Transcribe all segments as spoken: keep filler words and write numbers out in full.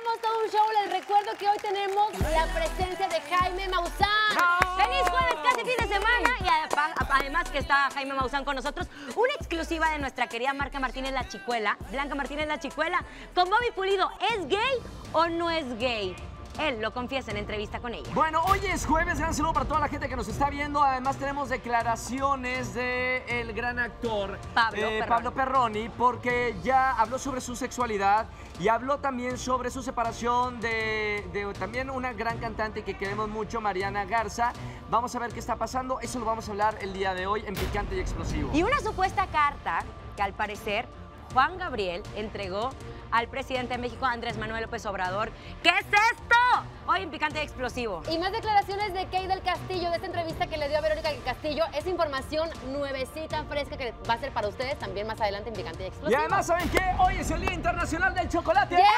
Armamos todo un show. Les recuerdo que hoy tenemos la presencia de Jaime Maussan. ¡No! ¡Feliz jueves, casi fin de semana! Y además que está Jaime Maussan con nosotros. Una exclusiva de nuestra querida Blanca Martínez La Chicuela. Blanca Martínez La Chicuela con Bobby Pulido. ¿Es gay o no es gay? Él lo confiesa en entrevista con ella. Bueno, hoy es jueves, gran saludo para toda la gente que nos está viendo. Además tenemos declaraciones del gran actor Pablo, eh, Perroni. Pablo Perroni, porque ya habló sobre su sexualidad y habló también sobre su separación de, de también una gran cantante que queremos mucho, Mariana Garza. Vamos a ver qué está pasando, eso lo vamos a hablar el día de hoy en Picante y Explosivo. Y una supuesta carta que al parecer Juan Gabriel entregó al presidente de México, Andrés Manuel López Obrador. ¿Qué es esto? Hoy en Picante y Explosivo. Y más declaraciones de Kay del Castillo, de esta entrevista que le dio a Verónica del Castillo. Es información nuevecita, fresca, que va a ser para ustedes también más adelante en Picante y Explosivo. Y además, ¿saben qué? Hoy es el Día Internacional del Chocolate. ¡Yeah!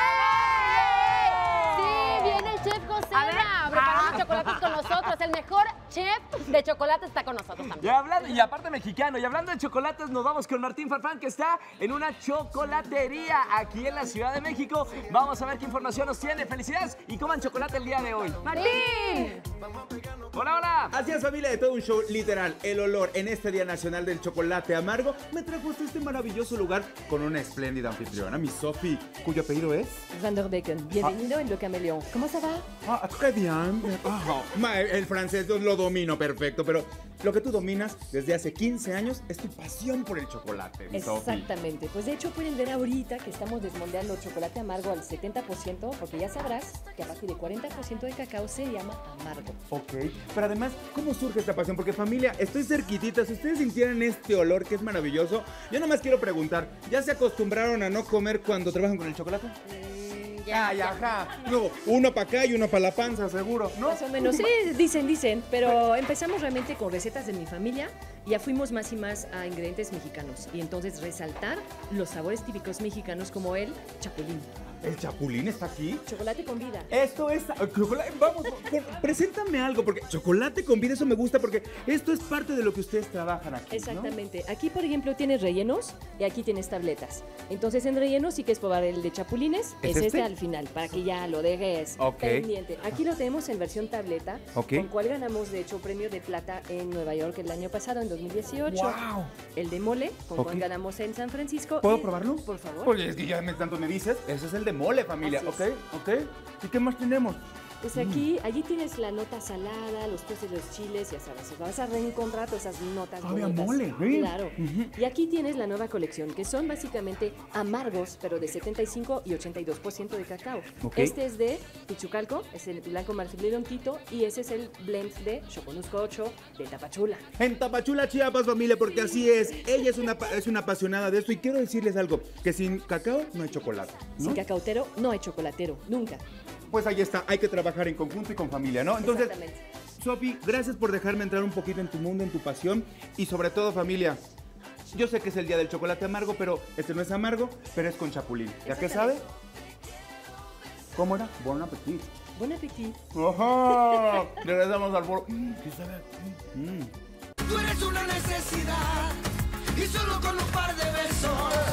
Sí, viene el chef José preparando ah. chocolates con nosotros. El mejor chef de chocolate está con nosotros también. Y, hablando, y aparte mexicano, y hablando de chocolates, nos vamos con Martín Farfán, que está en una chocolatería aquí en la Ciudad de México. Vamos a ver qué información nos tiene. Felicidades y coman chocolate el día de hoy. ¡Martín! Hola, hola. Así es, familia, de todo un show, literal. El olor en este Día Nacional del Chocolate Amargo me trajo hasta este maravilloso lugar con una espléndida anfitriona, mi Sophie, cuyo apellido es... Van der Beken. Bienvenido ah. en Le Caméléon. ¿Cómo se va? Ah, très bien. Oh, el francés lo domino perfecto, pero lo que tú dominas desde hace quince años es tu pasión por el chocolate, mi Sophie. Exactamente. Pues de hecho pueden ver ahorita que estamos desmoldeando chocolate amargo al setenta por ciento, porque ya sabrás que a partir de cuarenta por ciento de cacao se llama amargo. Ok, pero además, ¿cómo surge esta pasión? Porque familia, estoy cerquitita, si ustedes sintieran este olor que es maravilloso, yo nomás quiero preguntar, ¿ya se acostumbraron a no comer cuando trabajan con el chocolate? Mm, ya, Ay, ajá. No, uno para acá y uno para la panza, seguro, ¿no? Más o menos, sí, dicen, dicen, pero empezamos realmente con recetas de mi familia y ya fuimos más y más a ingredientes mexicanos y entonces resaltar los sabores típicos mexicanos como el chapulín. ¿El chapulín está aquí? Chocolate con vida. Esto es... Chocolate, vamos, por, preséntame algo, porque chocolate con vida, eso me gusta, porque esto es parte de lo que ustedes trabajan aquí, Exactamente. ¿no? Aquí, por ejemplo, tienes rellenos y aquí tienes tabletas. Entonces, en rellenos, si quieres probar el de chapulines, ¿Es es este? este al final, para que ya lo dejes Ok. pendiente. Aquí lo tenemos en versión tableta, Ok. con cual ganamos, de hecho, premio de plata en Nueva York el año pasado, en dos mil dieciocho. ¡Wow! El de mole, con Ok. cual ganamos en San Francisco. ¿Puedo y- probarlo? Por favor. Porque es que ya me, tanto me dices, ese es el de mole, familia, Así ¿ok? es. ¿Ok? ¿Y qué más tenemos? Pues aquí, allí tienes la nota salada, los toques de los chiles, ya sabes, vas a reencontrar todas esas notas Todavía bonitas. mole, ¿eh? Claro. Ujú. Y aquí tienes la nueva colección, que son básicamente amargos, pero de setenta y cinco y ochenta y dos por ciento de cacao. Ok. Este es de Pichucalco, es el blanco marfil Tito, y ese es el blend de Choconusco ocho de Tapachula. En Tapachula, Chiapas, familia, porque así es. Ella es una, pa- es una apasionada de esto y quiero decirles algo, que sin cacao no hay chocolate, ¿no? Sin cacautero no hay chocolatero, nunca. Pues ahí está, hay que trabajar en conjunto y con familia, ¿no? Entonces, Exactamente. Sofi, gracias por dejarme entrar un poquito en tu mundo, en tu pasión y sobre todo, familia, yo sé que es el día del chocolate amargo, pero este no es amargo, pero es con chapulín. ¿Ya qué sabe? ¿Cómo era? Bon appetit. Buen apetito. ¡Ajá! Regresamos al foro. Mm, ¿qué sabe? Mm. Tú eres una necesidad y solo con un par de besos.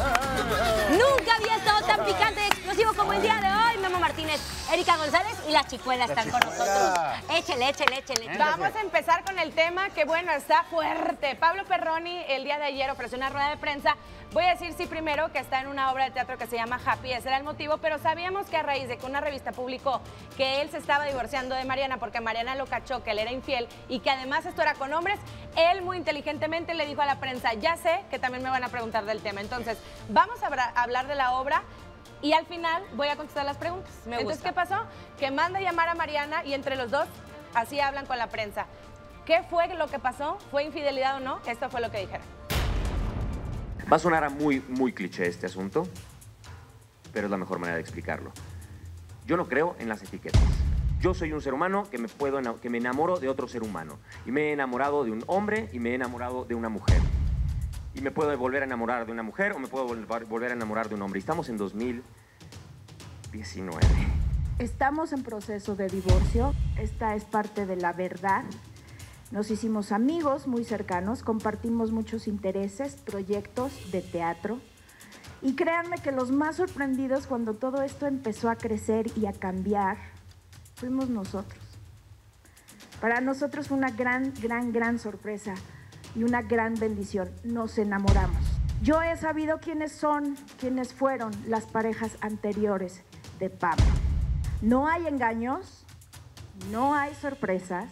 Nunca había estado tan picante y explosivo como el día de hoy. Memo Martínez, Erika González y La Chicuela están con nosotros. Échele, échele, échele. échele. Vamos a empezar con el tema que, bueno, está fuerte. Pablo Perroni el día de ayer ofreció una rueda de prensa. Voy a decir sí primero que está en una obra de teatro que se llama Happy, ese era el motivo, pero sabíamos que a raíz de que una revista publicó que él se estaba divorciando de Mariana porque Mariana lo cachó, que él era infiel y que además esto era con hombres, él muy inteligentemente le dijo a la prensa, ya sé que también me van a preguntar del tema. Entonces, vamos a hablar- a hablar de la obra. Y al final voy a contestar las preguntas. Me Entonces, gusta. ¿qué pasó? Que manda a llamar a Mariana y entre los dos así hablan con la prensa. ¿Qué fue lo que pasó? ¿Fue infidelidad o no? Esto fue lo que dijeron. Va a sonar a muy, muy cliché este asunto, pero es la mejor manera de explicarlo. Yo no creo en las etiquetas. Yo soy un ser humano que me, puedo, ena- que me enamoro de otro ser humano. Y me he enamorado de un hombre y me he enamorado de una mujer. Y me puedo volver a enamorar de una mujer o me puedo volver, volver a enamorar de un hombre. Y estamos en dos mil diecinueve. Estamos en proceso de divorcio. Esta es parte de la verdad. Nos hicimos amigos muy cercanos, compartimos muchos intereses, proyectos de teatro Y créanme que los más sorprendidos cuando todo esto empezó a crecer y a cambiar, fuimos nosotros. Para nosotros fue una gran, gran, gran sorpresa y una gran bendición. Nos enamoramos. Yo he sabido quiénes son, quiénes fueron las parejas anteriores de Pablo. No hay engaños, no hay sorpresas,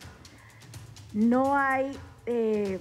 no hay eh,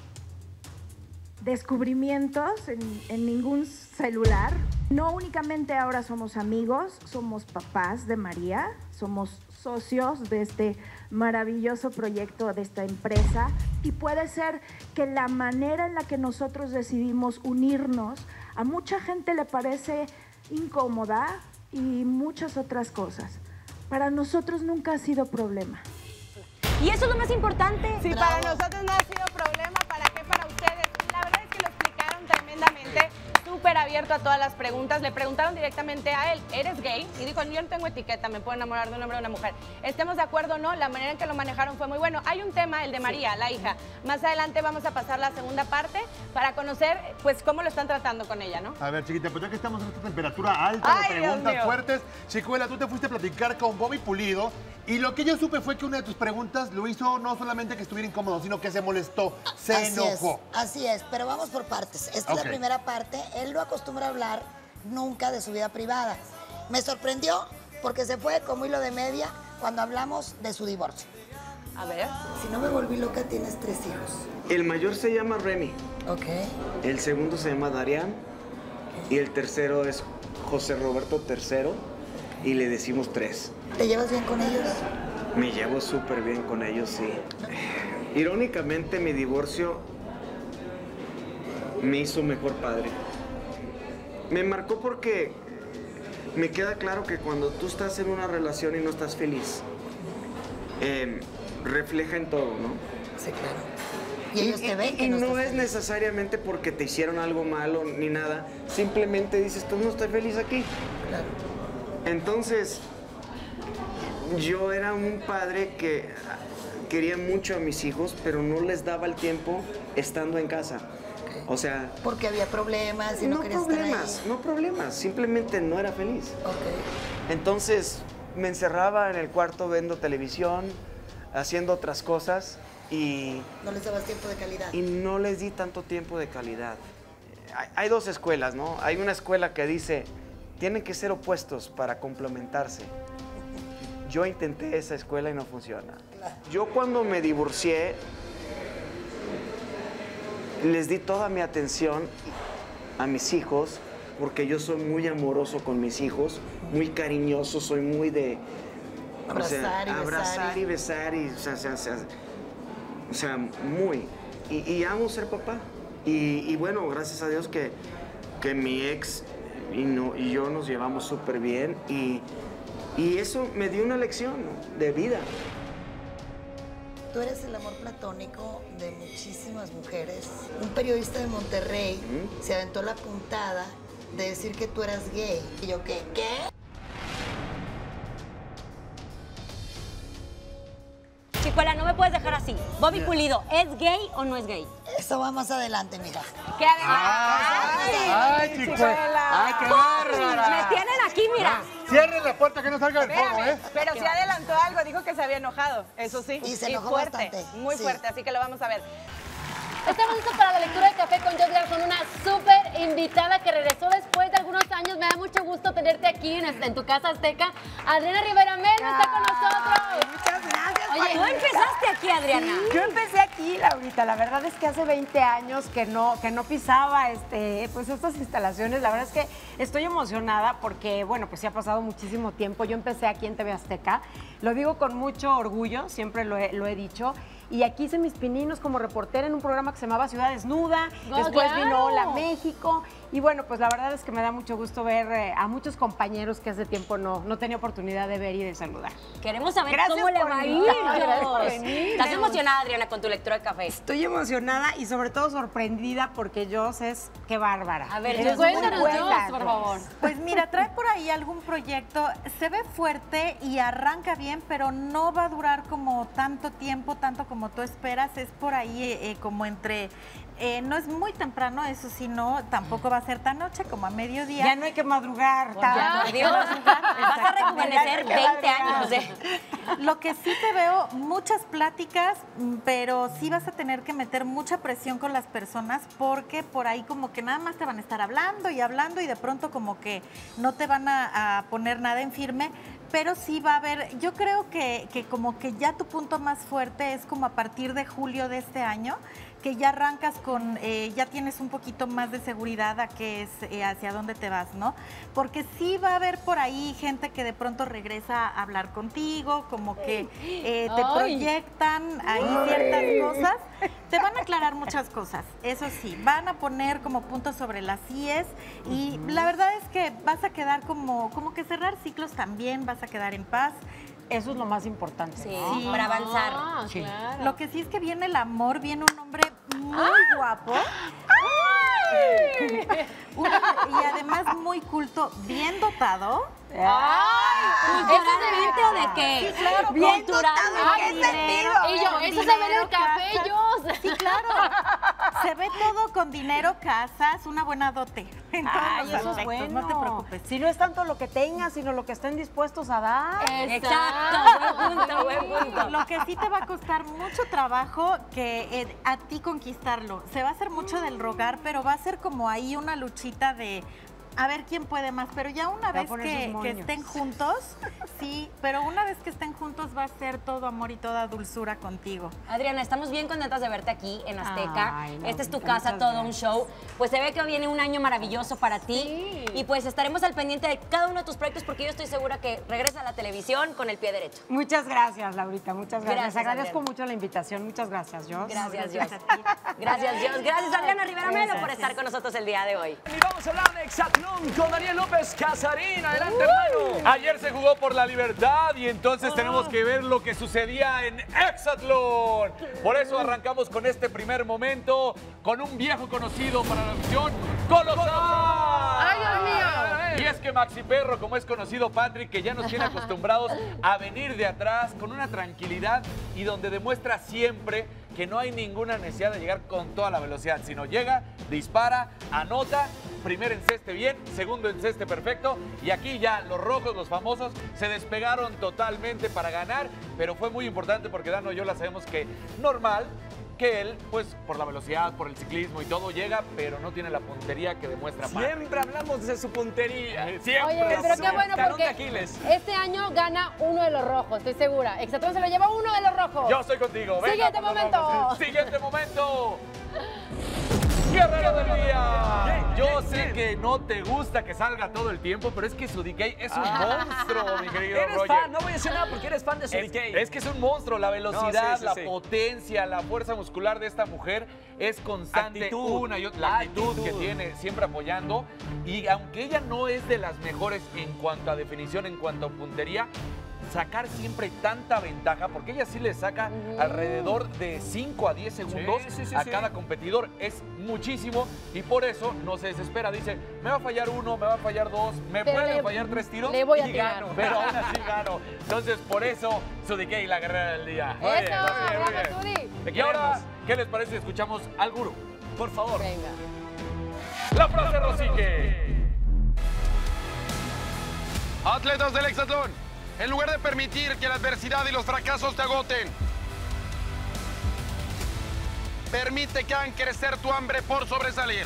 descubrimientos en, en ningún celular. No únicamente ahora somos amigos, somos papás de María, somos socios de este maravilloso proyecto, de esta empresa. Y puede ser que la manera en la que nosotros decidimos unirnos a mucha gente le parece incómoda y muchas otras cosas. Para nosotros nunca ha sido problema. Y eso es lo más importante. Sí, Bravo. Para nosotros no ha sido problema. ¿Para qué? Para ustedes. La verdad es que lo explicaron tremendamente. Súper abierto a todas las preguntas. Le preguntaron directamente a él, ¿eres gay? Y dijo, yo no tengo etiqueta, me puedo enamorar de un hombre o de una mujer. ¿Estemos de acuerdo o no? La manera en que lo manejaron fue muy bueno. Hay un tema, el de María, sí. la hija. Más adelante vamos a pasar la segunda parte para conocer, pues, cómo lo están tratando con ella, ¿no? A ver, chiquita, pues ya que estamos en esta temperatura alta, Ay, de preguntas fuertes, Chicuela, tú te fuiste a platicar con Bobby Pulido y lo que yo supe fue que una de tus preguntas lo hizo no solamente que estuviera incómodo, sino que se molestó, se así enojó. Es, así es, pero vamos por partes. Esta okay. es la primera parte. Él no acostumbra a hablar nunca de su vida privada. Me sorprendió porque se fue como hilo de media cuando hablamos de su divorcio. A ver. Si no me volví loca, tienes tres hijos. El mayor se llama Remy. Ok. El segundo se llama Darian. Okay. Y el tercero es José Roberto tercero. Y le decimos tres. ¿Te llevas bien con ellos? Me llevo súper bien con ellos, sí. Irónicamente, mi divorcio me hizo mejor padre. Me marcó porque me queda claro que cuando tú estás en una relación y no estás feliz, eh, refleja en todo, ¿no? Sí, claro. Y ellos te ven que y no, no es feliz. necesariamente porque te hicieron algo malo ni nada. Simplemente dices, tú no estoy feliz aquí. Claro. Entonces, yo era un padre que quería mucho a mis hijos, pero no les daba el tiempo estando en casa. O sea... Porque había problemas y no, no querías problemas, estar ahí. No problemas, simplemente no era feliz. Okay. Entonces me encerraba en el cuarto viendo televisión, haciendo otras cosas y... No les dabas tiempo de calidad. Y no les di tanto tiempo de calidad. Hay, hay dos escuelas, ¿no? Hay una escuela que dice, tienen que ser opuestos para complementarse. Yo intenté esa escuela y no funciona. Claro. Yo cuando me divorcié, les di toda mi atención a mis hijos, porque yo soy muy amoroso con mis hijos, muy cariñoso, soy muy de... Abrazar, o sea, y, abrazar besar y... y besar y... O sea, o sea, o sea, o sea muy... Y, y amo ser papá. Y, y bueno, gracias a Dios que, que mi ex y, no, y yo nos llevamos súper bien. Y, y eso me dio una lección, ¿no?, de vida. Tú eres el amor platónico de muchísimas mujeres. Un periodista de Monterrey ¿Mm? se aventó la puntada de decir que tú eras gay. Y yo, ¿qué? ¿Qué? Chicuela, no me puedes dejar así. Bobby Pulido, ¿es gay o no es gay? Eso va más adelante, mija. ¿Qué adelante? ¡Ay, ay, Chicuela! ¡Ay, qué bárbara! Me tienen aquí, mira. Cierren la puerta que no salga el fuego, ¿eh? Pero sí adelantó algo, dijo que se había enojado, eso sí. Y se enojó fuerte, bastante. muy sí. fuerte, así que lo vamos a ver. Estamos listos para la lectura de café con Joss Garza, una súper invitada que regresó después de algunos años. Me da mucho gusto tenerte aquí en, en tu casa azteca. Adriana Rivera Mena está con nosotros. Muchas gracias. Oye, ¿tú empezaste aquí, Adriana? Sí, yo empecé aquí, Laurita. La verdad es que hace veinte años que no, que no pisaba este, pues estas instalaciones. La verdad es que estoy emocionada porque, bueno, pues ya ha pasado muchísimo tiempo. Yo empecé aquí en T V Azteca. Lo digo con mucho orgullo, siempre lo he, lo he dicho. Y aquí hice mis pininos como reportera en un programa que se llamaba Ciudad Desnuda. Oh, Después claro. vino Hola México. Y bueno, pues la verdad es que me da mucho gusto ver eh, a muchos compañeros que hace tiempo no, no tenía oportunidad de ver y de saludar. Queremos saber Gracias cómo le va a ir. Gracias por venir. ¿Estás emocionada, Adriana, con tu lectura de café? Estoy emocionada y sobre todo sorprendida porque Joss es qué bárbara. A ver, Joss, cuéntanos, Joss, por favor. Pues mira, trae por ahí algún proyecto, se ve fuerte y arranca bien, pero no va a durar como tanto tiempo, tanto como como tú esperas, es por ahí eh, como entre... Eh, no es muy temprano, eso sí, no, tampoco va a ser tan noche como a mediodía. Ya no hay que madrugar. Ya, por Dios, vas a rejuvenecer veinte años. ¿eh? Lo que sí te veo, muchas pláticas, pero sí vas a tener que meter mucha presión con las personas porque por ahí como que nada más te van a estar hablando y hablando y de pronto como que no te van a, a poner nada en firme. Pero sí va a haber, yo creo que, que como que ya tu punto más fuerte es como a partir de julio de este año, que ya arrancas con, eh, ya tienes un poquito más de seguridad a qué es, eh, hacia dónde te vas, ¿no? Porque sí va a haber por ahí gente que de pronto regresa a hablar contigo, como que eh, te Ay. proyectan ahí ciertas cosas. Te van a aclarar muchas cosas, eso sí, van a poner como puntos sobre las íes y la verdad es que vas a quedar como, como que cerrar ciclos también, vas a quedar en paz. Eso es lo más importante. Sí, Sí. para avanzar. Ah, Sí. claro. Lo que sí es que viene el amor, viene un hombre muy guapo. Un- y además muy culto, bien dotado. ¿Culturalmente o de qué? Sí, claro, Bien culturalmente. dotado. ¿En qué sentido? Y yo, Con eso se ve en el dinero, café, casas. yo. Sí, claro. Se ve todo con dinero, casas, una buena dote. En todos Ay, los eso es aspectos, bueno. no te preocupes. Si no es tanto lo que tengas, sino lo que estén dispuestos a dar. Exacto, buen punto, buen punto. Lo que sí te va a costar mucho trabajo que eh, a ti conquistarlo. Se va a hacer mucho del rogar, pero va a ser como ahí una luchita de a ver quién puede más. Pero ya una Va a vez poner que, sus que moños. estén juntos, sí, pero una vez que estén juntos va a ser todo amor y toda dulzura contigo. Adriana, estamos bien contentas de verte aquí en Azteca. Ay, no, Esta es tu Rita, casa, muchas todo un gracias. show. Pues se ve que viene un año maravilloso para ti. Y pues estaremos al pendiente de cada uno de tus proyectos porque yo estoy segura que regresa a la televisión con el pie derecho. Muchas gracias, Laurita, muchas gracias. Gracias, Agradezco Adriana. mucho la invitación. Muchas gracias, Jos. Gracias, Dios. Gracias a ti. Gracias, Dios. Gracias, Adriana Rivera Melo, por Gracias. estar con nosotros el día de hoy. Y vamos a hablar de Exatlón con Daniel López Casarín. Adelante, hermano. Ayer se jugó por la libertad y entonces tenemos que ver lo que sucedía en Exatlón. Por eso arrancamos con este primer momento con un viejo conocido para la afición, Colosal. ¡Ay, Dios mío! Y es que Maxi Perro, como es conocido Patrick, que ya nos tiene acostumbrados a venir de atrás con una tranquilidad y donde demuestra siempre que no hay ninguna necesidad de llegar con toda la velocidad, sino llega, dispara, anota, primero enceste bien, segundo enceste perfecto, y aquí ya los rojos, los famosos, se despegaron totalmente para ganar, pero fue muy importante porque Dano y yo la sabemos que normal, que él, pues por la velocidad, por el ciclismo y todo, llega, pero no tiene la puntería que demuestra Patrick. Siempre hablamos de su puntería. Siempre. Oye, pero qué bueno Talón de porque Aquiles. este año gana uno de los rojos, estoy segura. Exatlón se lo lleva uno de los rojos. Yo estoy contigo. Venga, Siguiente por los momento. rojos. Siguiente momento. Guerrero del día. Yo sé que no te gusta que salga todo el tiempo, pero es que Sudikey es un Ah. monstruo, mi querido Eres Roger. fan, no voy a decir nada porque eres fan de Es, Sudikey. es que es un monstruo, la velocidad, No, sí, sí, la sí. potencia, la fuerza muscular de esta mujer es constante. Actitud. Una y otra, la actitud, Actitud. que tiene siempre apoyando. Y aunque ella no es de las mejores en cuanto a definición, en cuanto a puntería, sacar siempre tanta ventaja, porque ella sí le saca alrededor de cinco a diez segundos Sí, sí, sí, a sí. cada competidor. Es muchísimo y por eso no se desespera. Dice, me va a fallar uno, me va a fallar dos, me Pero pueden le- fallar tres tiros le voy a y tirar. gano, pero aún así gano. Entonces, por eso, Sudikey, la guerrera del día. Muy bien, Eso, muy bien, muy bravo, bien. Sudi. Y ahora, ¿qué les parece si escuchamos al gurú? Por favor. Venga. La frase Rosique. Atletas del Hexatlón, en lugar de permitir que la adversidad y los fracasos te agoten, permite que hagan crecer tu hambre por sobresalir.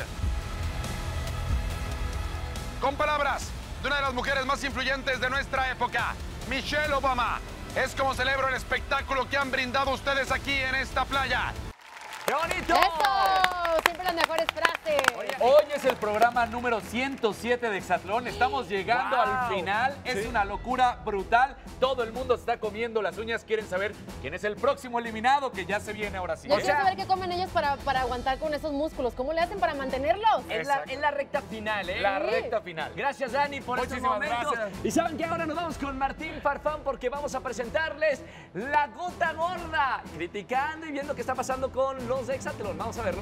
Con palabras de una de las mujeres más influyentes de nuestra época, Michelle Obama, es como celebro el espectáculo que han brindado ustedes aquí en esta playa. ¡Qué bonito! Eso, siempre las mejores frases. Hoy es el programa número ciento siete de Hexatlón. Estamos llegando Wow. al final. Es Sí. una locura brutal. Todo el mundo se está comiendo las uñas. Quieren saber quién es el próximo eliminado, que ya se viene ahora sí. Yo quiero saber qué comen ellos para, para aguantar con esos músculos. ¿Cómo le hacen para mantenerlos? Es la, Exacto. es la recta final, ¿eh? La recta final. Gracias, Dani, por estos Muchísimas momentos. gracias. Y saben que ahora nos vamos con Martín Farfán porque vamos a presentarles la gota gorda, criticando y viendo qué está pasando con los de Hexatlón. Vamos a verlo.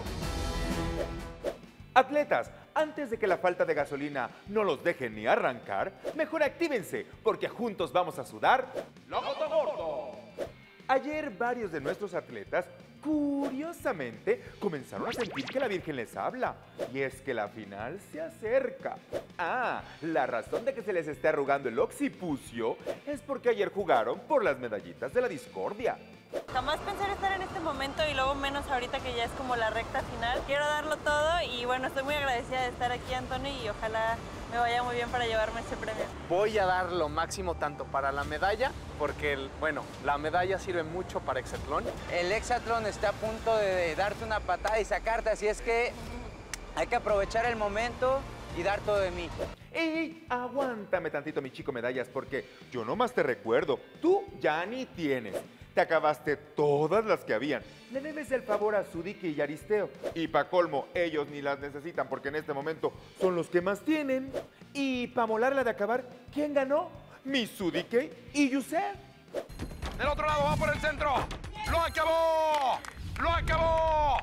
Atletas, antes de que la falta de gasolina no los deje ni arrancar, mejor actívense, porque juntos vamos a sudar. ¡La gota gordo! Ayer varios de nuestros atletas, curiosamente, comenzaron a sentir que la Virgen les habla. Y es que la final se acerca. Ah, la razón de que se les esté arrugando el occipucio es porque ayer jugaron por las medallitas de la discordia. Jamás pensé en estar en este momento y luego menos ahorita que ya es como la recta final. Quiero darlo todo y bueno, estoy muy agradecida de estar aquí, Antonio, y ojalá me vaya muy bien para llevarme este premio. Voy a dar lo máximo tanto para la medalla, porque, el, bueno, la medalla sirve mucho para hexatlón. El hexatlón está a punto de darte una patada y sacarte, así es que hay que aprovechar el momento y dar todo de mí. ¡Ey! Aguántame tantito, mi chico medallas, porque yo nomás te recuerdo, tú ya ni tienes. Te acabaste todas las que habían. Le debes el favor a Sudike y Aristeo. Y pa' colmo, ellos ni las necesitan porque en este momento son los que más tienen. Y pa' molarla de acabar, ¿quién ganó? Mi Sudike y Yusef. Del otro lado va por el centro. ¡Lo acabó! ¡Lo acabó!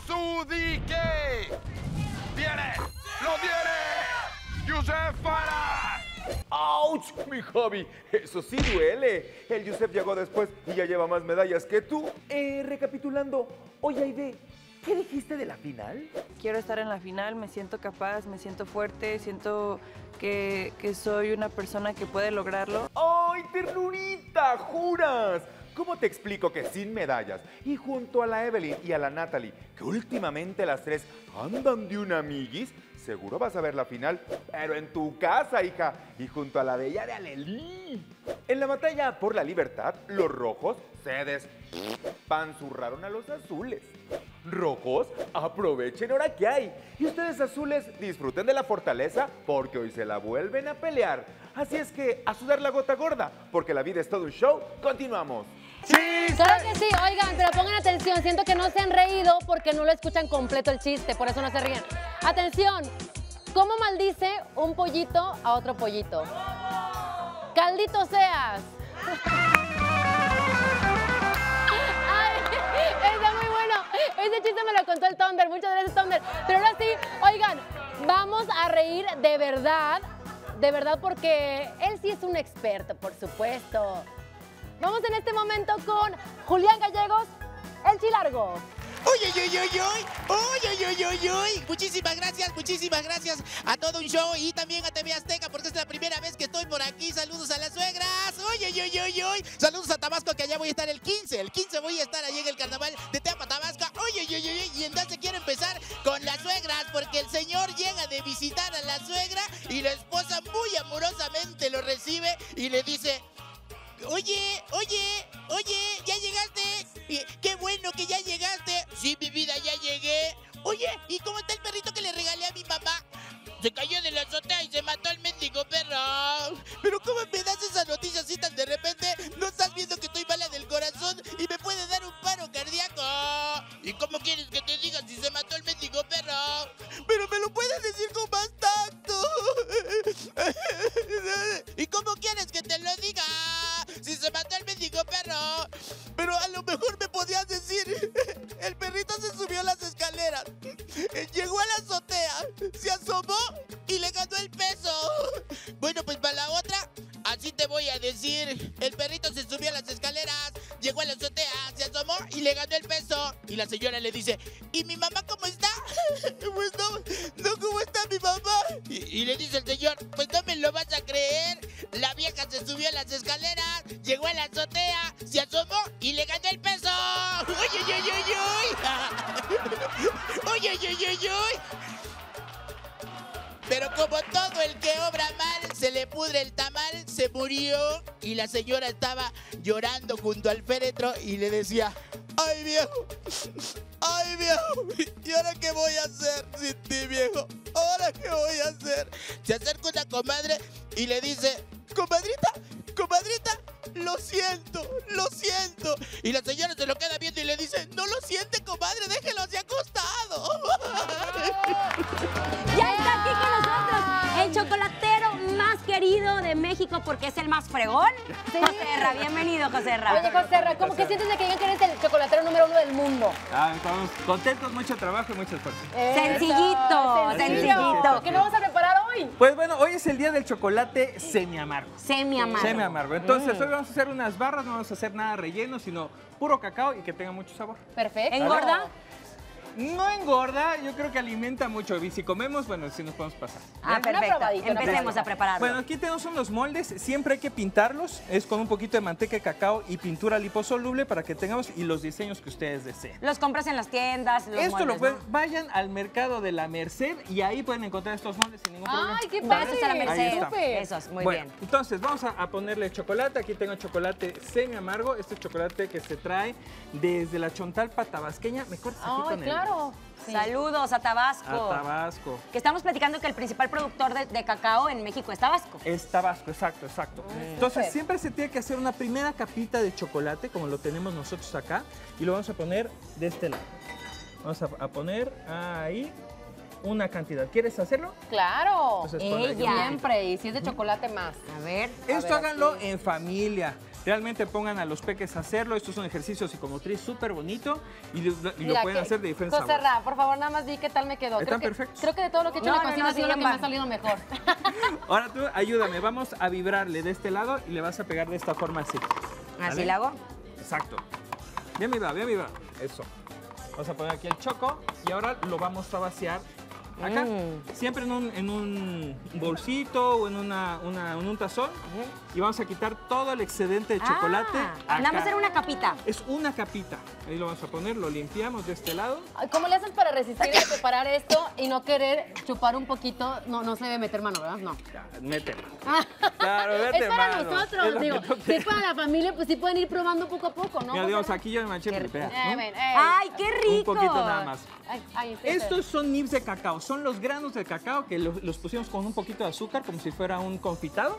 ¡Sudike! ¡Viene! ¡Lo tiene! ¡Yusef para! ¡Auch! Mi Javi, eso sí duele. El Yusef llegó después y ya lleva más medallas que tú. Eh, recapitulando, oye Aide, ¿qué dijiste de la final? Quiero estar en la final, me siento capaz, me siento fuerte, siento que, que soy una persona que puede lograrlo. ¡Ay, ternurita! ¡Juras! ¿Cómo te explico que sin medallas y junto a la Evelyn y a la Natalie, que últimamente las tres andan de una amiguis, seguro vas a ver la final, pero en tu casa, hija, y junto a la bella de Alelí? En la batalla por la libertad, los rojos se despanzurraron a los azules. Rojos, aprovechen ahora que hay. Y ustedes azules, disfruten de la fortaleza porque hoy se la vuelven a pelear. Así es que a sudar la gota gorda, porque la vida es todo un show. Continuamos. ¡Chiste! Claro que sí, oigan, pero pongan atención, siento que no se han reído porque no lo escuchan completo el chiste, por eso no se ríen. Atención, ¿cómo maldice un pollito a otro pollito? ¡Caldito seas! Ay, está muy bueno. Ese chiste me lo contó el Thunder, muchas gracias Thunder. Pero ahora sí, oigan, vamos a reír de verdad, de verdad porque él sí es un experto, por supuesto. Vamos en este momento con Julián Gallegos, el Chilargo. ¡Uy, uy, uy, uy, uy! ¡Uy, uy, uy, uy, uy! Muchísimas gracias, muchísimas gracias a todo un show y también a T V Azteca porque es la primera vez que estoy por aquí. Saludos a las suegras. ¡Uy, uy, uy, uy, uy! Saludos a Tabasco que allá voy a estar el quince. El quince voy a estar allí en el carnaval de Teapa, Tabasco. ¡Uy, uy, uy, uy! Y entonces quiero empezar con las suegras porque el señor llega de visitar a la suegra y la esposa muy amorosamente lo recibe y le dice... Oye, oye, oye, ¿ya llegaste? ¡Qué bueno que ya llegaste! Sí, mi vida, ya llegué. Oye, ¿y cómo está el perrito que le regalé a mi mamá? Se cayó de la azotea y se mató al mendigo perro. Pero ¿cómo me das esa noticia así tan de repente? ¿No estás viendo que estoy mala del corazón y me puede dar un paro cardíaco? ¿Y cómo quieres que te diga si se mató el mendigo perro? Pero me lo puedes decir con más tacto. ¿Y cómo quieres que te lo diga? Si se mató el mendigo perro. Pero a lo mejor me podías decir, el perrito se subió a las escaleras, llegó a la azotea, se asomó y le ganó el peso. Bueno, pues para la otra, así te voy a decir. El perrito se subió a las escaleras, llegó a la azotea, se asomó y le ganó el peso. Y la señora le dice, ¿y mi mamá cómo está? Pues no, no, ¿cómo está mi mamá? Y, y le dice el señor, pues no me lo vas a creer. La vieja se subió a las escaleras, llegó a la azotea, se asomó y le ganó el peso. ¡Uy, uy, uy, uy, uy! ¡Uy, uy, uy, uy, uy! Pero como todo el que obra mal, se le pudre el tamal, se murió. Y la señora estaba llorando junto al féretro y le decía, ¡ay, viejo! ¡Ay, viejo! ¿Y ahora qué voy a hacer sin ti, viejo? ¿Ahora qué voy a hacer? Se acerca una comadre y le dice, comadrita, comadrita, lo siento, lo siento. Y la señora se lo queda viendo y le dice, no lo siente, comadre, déjelo así acostado. Ya está aquí con nosotros el chocolatero más querido de México porque es el más fregón. Sí. Joserra, bienvenido, Joserra. Oye, Joserra, ¿cómo que sientes de que digan que eres el chocolatero número uno del mundo? Ah, estamos contentos, mucho trabajo y mucho esfuerzo. Sencillito, Eso, sencillito. ¿Qué nos vamos a preparar hoy? hoy? Pues bueno, hoy es el día del chocolate semi-amargo. Semi-amargo. Semi-amargo. Entonces, Mm. hoy vamos a hacer unas barras, no vamos a hacer nada relleno, sino puro cacao y que tenga mucho sabor. Perfecto. ¿Engorda? No engorda, yo creo que alimenta mucho. Y si comemos, bueno, sí nos podemos pasar. Ah, Una perfecto. probadita, una Empecemos probadita. a prepararlo. Bueno, aquí tenemos unos moldes, siempre hay que pintarlos, es con un poquito de manteca de cacao y pintura liposoluble para que tengamos y los diseños que ustedes deseen. Los compras en las tiendas, los Esto moldes, lo pueden, ¿no? vayan al mercado de la Merced y ahí pueden encontrar estos moldes sin ningún problema. Ay, qué Besos a la padre. Merced. está. Esos, muy Bueno, bien. entonces vamos a, a ponerle chocolate. Aquí tengo chocolate semi amargo. Este es chocolate que se trae desde la Chontalpa tabasqueña. Me cortas aquí Ay, con el- claro. Sí. Saludos a Tabasco. A Tabasco. Que estamos platicando que el principal productor de, de cacao en México es Tabasco. Es Tabasco, exacto, exacto. Mm. Entonces Súper. siempre se tiene que hacer una primera capita de chocolate, como lo tenemos nosotros acá, y lo vamos a poner de este lado. Vamos a, a poner ahí una cantidad. ¿Quieres hacerlo? Claro. Entonces, ponle aquí un Ella. poquito. Siempre. Y si es de chocolate más. A ver. Esto A ver, háganlo aquí. en familia. Realmente pongan a los peques a hacerlo. Esto es un ejercicio psicomotriz súper bonito y lo, y lo Mira, pueden que- hacer de diferentes José sabores. Ra, por favor, nada más di qué tal me quedó. Están creo que, perfectos. Creo que de todo lo que he hecho No, en la no, cocina no, ha sido lo que sí, me ha va. salido mejor. Ahora tú ayúdame. Vamos a vibrarle de este lado y le vas a pegar de esta forma así. ¿Así ¿Vale? lo hago? Exacto. Bien, viva, bien, viva. Eso. Vamos a poner aquí el choco y ahora lo vamos a vaciar acá. Mm. Siempre en un, en un bolsito o en, una, una- en un tazón. Y vamos a quitar todo el excedente de chocolate. Ah, nada más acá. era una capita. Es una capita. Ahí lo vamos a poner, lo limpiamos de este lado. Ay, ¿cómo le haces para resistir a preparar esto y no querer chupar un poquito? No, no se debe meter mano, ¿verdad? No. Ya, mételo. Ah, Claro, vete es para mano. nosotros, Es lo digo. que tú Si es quieras. para la familia, pues sí pueden ir probando poco a poco, ¿no? Mira, José digamos, Ra? aquí yo me manché porque pega, Eh, ¿no? ven, eh. ¡Ay, qué rico! Un poquito nada más. Ay, ay, sí, Estos son nibs de cacao, son los granos de cacao que los, los pusimos con un poquito de azúcar, como si fuera un confitado,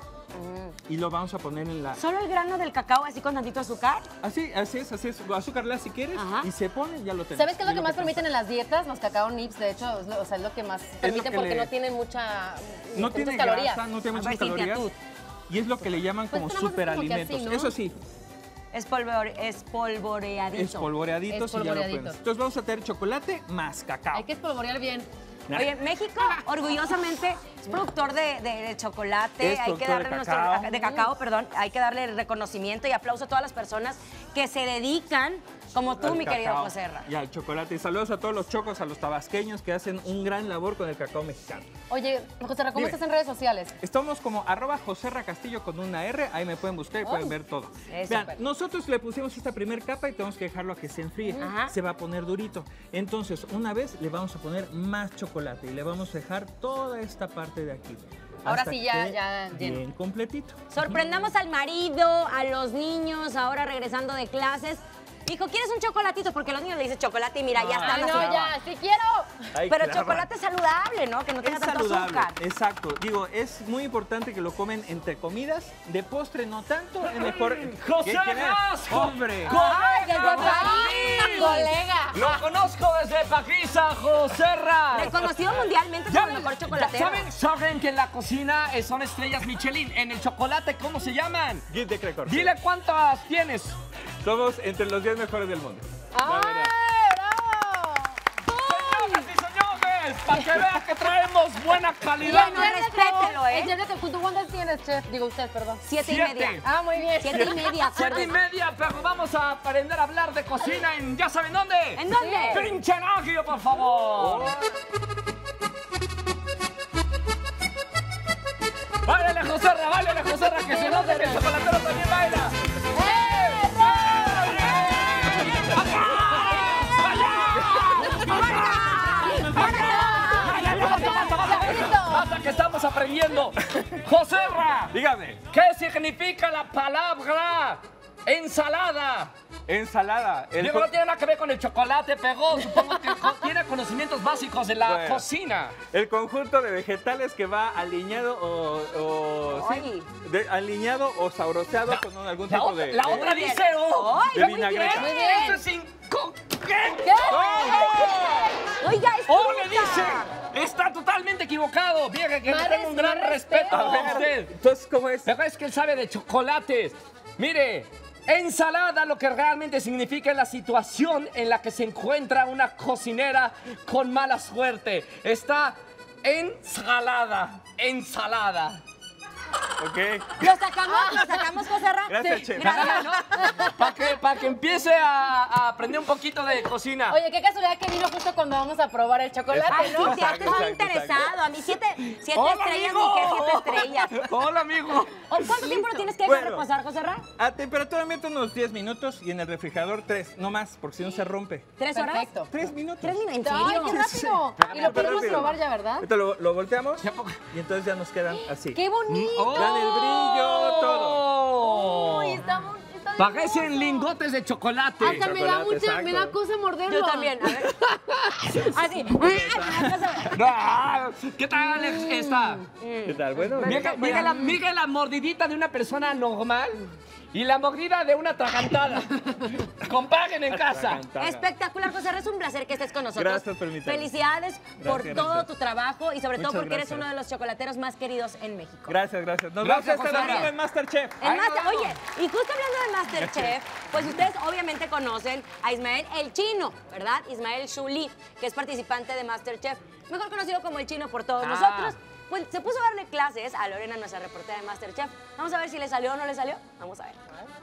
y lo vamos a poner en la... ¿Solo el grano del cacao así con tantito azúcar? Así, así es, así es, azúcar glass si quieres, y se pone, ya lo tenemos. ¿Sabes qué es lo Y que más tenemos. permiten en las dietas? Los cacao nips, de hecho, es lo, o sea, es lo que más permiten que porque le- no tienen mucha No muchas tiene calorías. grasa, no tiene A muchas ver, Cintia, calorías, y es lo que le llaman Pues como nada más es como que superalimentos. así, ¿no? Eso sí, Es, polvore, es polvoreadito. espolvoreaditos y ya lo Espolvoreadito. puedes. Entonces vamos a tener chocolate más cacao. Hay que espolvorear bien. Oye, México orgullosamente es productor de, de- de chocolate, Es hay que productor darle de nuestro- cacao. de cacao, perdón, hay que darle reconocimiento y aplauso a todas las personas que se dedican, como tú, Al mi querido cacao José Ra. Y al chocolate. Y saludos a todos los chocos, a los tabasqueños que hacen un gran labor con el cacao mexicano. Oye, José Ra, ¿cómo Dime. estás en redes sociales? Estamos como arroba José Ra Castillo con una R, ahí me pueden buscar y pueden Ay. ver todo. Eso, Vean, súper. nosotros le pusimos esta primera capa y tenemos que dejarlo a que se enfríe. Ajá. Se va a poner durito. Entonces, una vez le vamos a poner más chocolate y le vamos a dejar toda esta parte de aquí. Ahora hasta sí ya- que ya lleno. bien completito. Sorprendamos al marido, a los niños, ahora regresando de clases. Hijo, ¿quieres un chocolatito? Porque los niños le dicen chocolate y mira, ya Ah, están Ay, así. no, ya, sí quiero. Ay, Pero claro. chocolate saludable, ¿no? Que no tenga Es tanto saludable, azúcar. exacto. Digo, es muy importante que lo comen entre comidas. De postre no tanto, es mejor... ¡José ¿Qué quiere? Gasco! ¡Hombre! ¡Ay, desde ¡Colega! París! ¡Colega! Lo conozco desde Paquisa, José Ra. Reconocido mundialmente Ya como el ven, mejor ya chocolatero. ¿Saben, saben que en la cocina eh, son estrellas Michelin? En el chocolate, ¿cómo se llaman? Guide de Crecor. Dile cuántas tienes. Somos entre los diez mejores del mundo. ¡Ay, bravo! Señoras y señores, para que vean que traemos buena calidad. Bueno, respételo, ¿eh? Entiéndete, ¿tú cuántas tienes, chef? Digo usted, perdón. Siete y Siete. media. Ah, muy bien. Siete y media, Siete y acuérdense. media, pero vamos a aprender a hablar de cocina en ¿ya saben dónde? ¿En dónde? ¡Trincheraggio, por favor! ¡Báilale, José Ra, báilale, José Ra, que se note que el chocolatero también baila! Hasta que estamos aprendiendo. José Ra, Dígame. ¿qué significa la palabra ensalada? Ensalada. El Digo, co- no tiene nada que ver con el chocolate, pero supongo que co- tiene conocimientos básicos de la Bueno. cocina. El conjunto de vegetales que va alineado o, o sí, Ay. de- alineado o sauroseado con un- algún La, tipo otra- de, la de- otra dice, oh, Ay, de muy vinagreta. ¿qué? Muy bien. Eso es inco- ¿qué? ¿Qué? ¡Oh! Oiga, es ¡Oh, le fruta. dice! Está totalmente equivocado. Vieja, que le Más tengo un res- gran más respeto respeto. a usted. Entonces, ¿cómo es? Pero es que él sabe de chocolates. Mire, ensalada lo que realmente significa es la situación en la que se encuentra una cocinera con mala suerte. Está ensalada. Ensalada. Ok. ¿Lo sacamos? ¿Lo sacamos, José Ra? Gracias, Sí, chef. gracias, ¿no? Para que, pa que empiece a, a aprender un poquito de cocina. Oye, qué casualidad que vino justo cuando vamos a probar el chocolate, Ay, ¿no? sí, te has estado interesado. A mí siete, siete Hola, estrellas, amigo. ni qué siete estrellas. Hola, amigo. ¿Cuánto tiempo lo tienes que dejar Bueno. reposar, José Ra? A temperatura ambiente unos diez minutos y en el refrigerador tres, no más, porque si no se rompe. ¿Tres horas? Perfecto. Tres minutos. ¿Tres minutos? ¿En Ay, serio? qué rápido. Y lo podemos rápido. probar ya, ¿verdad? Ahorita lo, lo volteamos y entonces ya nos quedan así. ¡Qué bonito! Vean el brillo, todo. Uy, está, mon- está bien Parecen hermoso. lingotes de chocolate. Hasta me da Chocolate, mucha, me da exacto. cosa morderlo. Yo también, a ver. Así. Ah, ¿Qué tal está? ¿Qué tal? Bueno, Mira, mira la, mira la mordidita de una persona normal y la mordida de una atragantada. Comparen en casa. Espectacular, José Ra, es un placer que estés con nosotros. Gracias por invitarme. Felicidades por Gracias, todo gracias. tu trabajo y sobre todo Muchas porque eres gracias. uno de los chocolateros más queridos en México. Gracias, gracias. Nos Gracias, vemos este José Ra. domingo en Masterchef. En Master- Oye, y justo hablando de Masterchef, pues ustedes obviamente conocen a Ismael el Chino, ¿verdad? Ismael Shuli, que es participante de Masterchef, mejor conocido como el Chino por todos Ah. nosotros. Pues se puso a darle clases a Lorena, nuestra reportera de Masterchef. Vamos a ver si le salió o no le salió. Vamos a ver.